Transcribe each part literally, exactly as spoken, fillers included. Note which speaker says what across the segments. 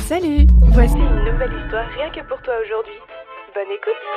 Speaker 1: Salut, voici
Speaker 2: une nouvelle histoire rien que pour toi aujourd'hui. Bonne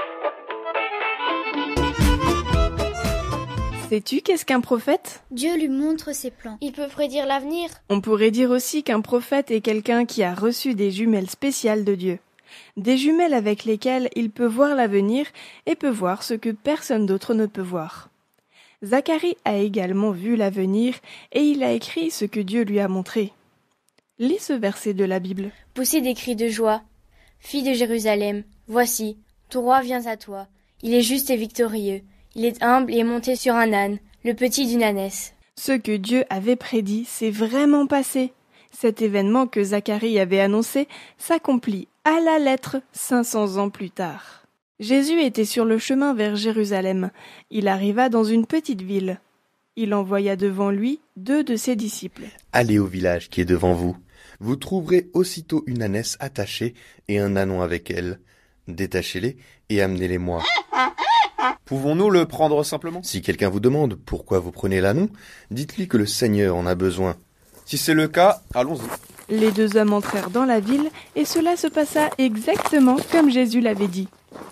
Speaker 2: écoute.
Speaker 1: Sais-tu qu'est-ce qu'un prophète ?
Speaker 3: Dieu lui montre ses plans. Il peut prédire l'avenir.
Speaker 1: On pourrait dire aussi qu'un prophète est quelqu'un qui a reçu des jumelles spéciales de Dieu. Des jumelles avec lesquelles il peut voir l'avenir et peut voir ce que personne d'autre ne peut voir. Zacharie a également vu l'avenir et il a écrit ce que Dieu lui a montré. Lis ce verset de la Bible.
Speaker 3: Poussez des cris de joie. Fille de Jérusalem, voici, ton roi vient à toi. Il est juste et victorieux. Il est humble et est monté sur un âne, le petit d'une ânesse.
Speaker 1: Ce que Dieu avait prédit s'est vraiment passé. Cet événement que Zacharie avait annoncé s'accomplit à la lettre cinq cents ans plus tard. Jésus était sur le chemin vers Jérusalem. Il arriva dans une petite ville. Il envoya devant lui deux de ses disciples.
Speaker 4: Allez au village qui est devant vous. Vous trouverez aussitôt une ânesse attachée et un ânon avec elle. Détachez-les et amenez-les-moi.
Speaker 5: Pouvons-nous le prendre simplement ?
Speaker 4: Si quelqu'un vous demande pourquoi vous prenez l'ânon, dites-lui que le Seigneur en a besoin.
Speaker 5: Si c'est le cas, allons-y.
Speaker 1: Les deux hommes entrèrent dans la ville et cela se passa exactement comme Jésus l'avait dit.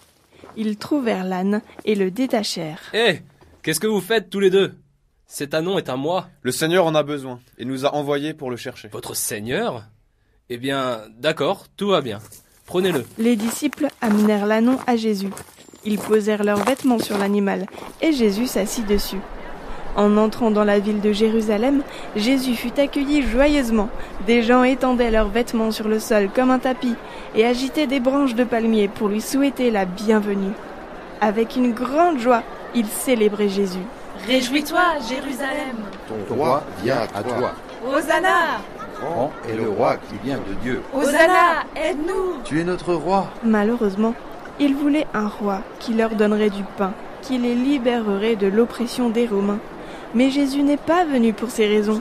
Speaker 1: Ils trouvèrent l'âne et le détachèrent.
Speaker 6: Hé, hey, qu'est-ce que vous faites tous les deux ? Cet ânon est à moi.
Speaker 5: Le Seigneur en a besoin et nous a envoyés pour le chercher.
Speaker 6: Votre Seigneur ? Eh bien, d'accord, tout va bien. Prenez-le.
Speaker 1: Les disciples amenèrent l'ânon à Jésus. Ils posèrent leurs vêtements sur l'animal et Jésus s'assit dessus. En entrant dans la ville de Jérusalem, Jésus fut accueilli joyeusement. Des gens étendaient leurs vêtements sur le sol comme un tapis et agitaient des branches de palmier pour lui souhaiter la bienvenue. Avec une grande joie, ils célébraient Jésus.
Speaker 7: Réjouis-toi, Jérusalem.
Speaker 8: Ton roi vient à toi.
Speaker 7: Hosanna.
Speaker 8: Grand est le roi qui vient de Dieu.
Speaker 7: Hosanna, aide-nous.
Speaker 8: Tu es notre roi.
Speaker 1: Malheureusement, ils voulaient un roi qui leur donnerait du pain, qui les libérerait de l'oppression des Romains. Mais Jésus n'est pas venu pour ces raisons.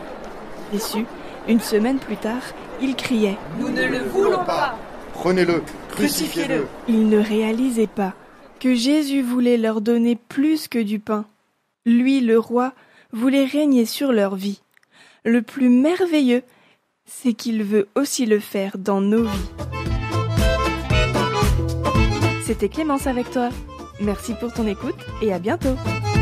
Speaker 1: Déçus, une semaine plus tard, ils criaient «
Speaker 7: Nous ne le voulons pas !»
Speaker 8: Prenez-le, crucifiez-le.
Speaker 1: Ils ne réalisaient pas que Jésus voulait leur donner plus que du pain. Lui, le roi, voulait régner sur leur vie. Le plus merveilleux, c'est qu'il veut aussi le faire dans nos vies. C'était Clémence avec toi. Merci pour ton écoute et à bientôt.